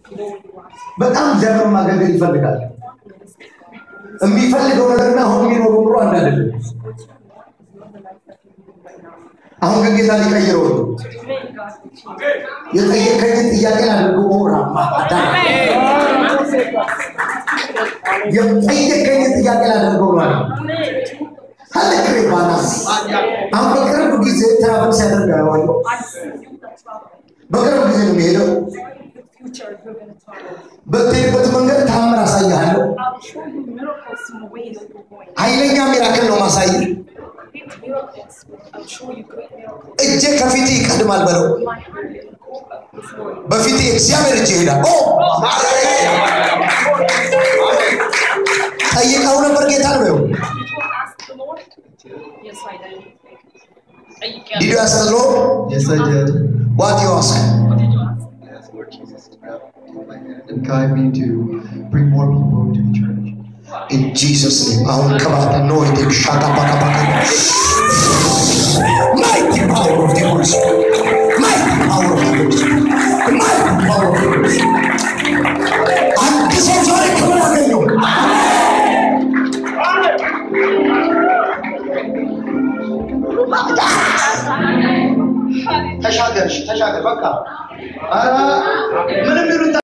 በጣም ዘመን ማገልገል ይፈልጋል የሚፈልገው ነገርና አሁን የሚኖረው ኑሮ አንድ አይደለም አሁን ጌታ ሊቀይረው ነው የጠየቀኝ ጥያቄ አድርጎ ራማ የጠየቀኝ ጥያቄ አድርጎ ነው هذا بالاس أنا بكرة بجيزة ترى بس هذا الجوال بكرة بجيزة ميلو بتمنى ثام راسي هالو هاي لين يا ميراكل لو مساي إجى كفيتي كده مال برو بفيتي إكسيامر جيدا أو هاي كأونا بركيتان بيو Yes, I did. Did you ask the Lord? Yes, I did. What did you ask? What did you ask? I asked Lord Jesus to grab my hand and guide me to bring more people to the church. In Jesus' name, I will come out anointing. Shaka baka baka. Mighty power of the Holy Spirit. Mighty power of the Holy Spirit. Mighty power of the Holy Spirit. And this is what I come out of you. تشاغر بقى